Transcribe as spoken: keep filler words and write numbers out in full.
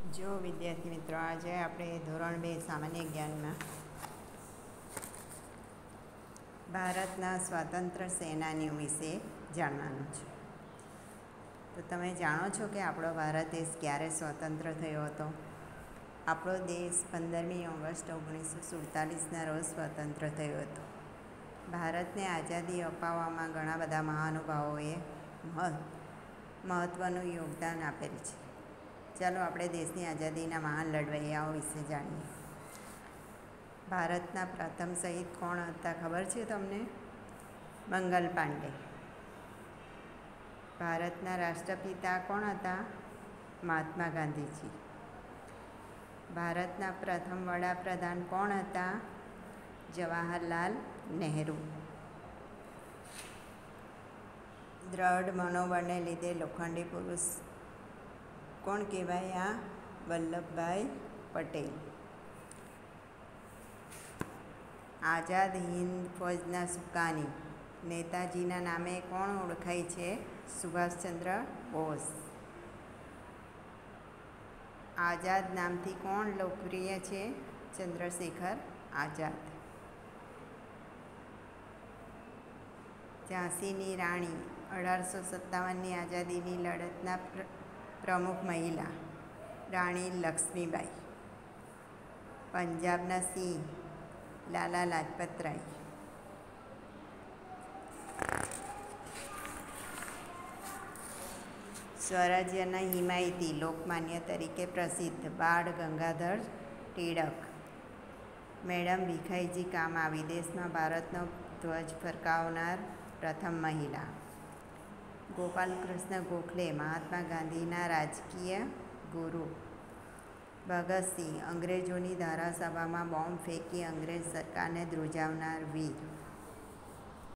જો વિદ્યાર્થી મિત્રો, આજે આપણે ધોરણ બે સામાન્ય જ્ઞાનમાં ભારતના સ્વાતંત્ર્ય સેનાનીઓ વિશે જાણવાનું છે. તો તમે જાણો છો કે આપણો ભારત દેશ ક્યારે સ્વતંત્ર થયો હતો? આપણો દેશ પંદરમી ઓગસ્ટ ઓગણીસો સુડતાલીસના રોજ સ્વતંત્ર થયો હતો. ભારતને આઝાદી અપાવવામાં ઘણા બધા મહાનુભાવોએ મહત્ત્વનું યોગદાન આપેલ છે. ચાલો આપણે દેશની આઝાદીના મહાન લડવૈયાઓ વિશે જાણીએ. ભારતના પ્રથમ શહીદ કોણ હતા ખબર છે તમને? મંગલ પાંડે. ભારતના રાષ્ટ્રપિતા કોણ હતા? મહાત્મા ગાંધીજી. ભારતના પ્રથમ વડાપ્રધાન કોણ હતા? જવાહરલાલ નહેરુ. દ્રઢ મનોબળને લીધે લોખંડી પુરુષ કોણ કહેવાયા? વલ્લભભાઈ પટેલ. આઝાદ હિંદ ફૌજના સુકાની નેતાજીના નામે કોણ ઓળખાય છે? સુભાષચંદ્ર બોઝ. આઝાદ નામથી કોણ લોકપ્રિય છે? ચંદ્રશેખર આઝાદ. ઝાંસીની રાણી અઢારસો સત્તાવનની આઝાદીની લડતના પ્રમુખ મહિલા રાણી લક્ષ્મીબાઈ. પંજાબના સિંહ લાલા લાજપતરાય. સ્વરાજ્યના હિમાયતી લોકમાન્ય તરીકે પ્રસિદ્ધ બાળ ગંગાધર ટિળક. મેડમ ભીખાઈજી કામા વિદેશમાં ભારતનો ધ્વજ ફરકાવનાર પ્રથમ મહિલા. ગોપાલકૃષ્ણ ગોખલે મહાત્મા ગાંધીના રાજકીય ગુરુ. ભગતસિંહ અંગ્રેજોની ધારાસભામાં બોમ્બ ફેંકી અંગ્રેજ સરકારને ધ્રુજાવનાર વીર.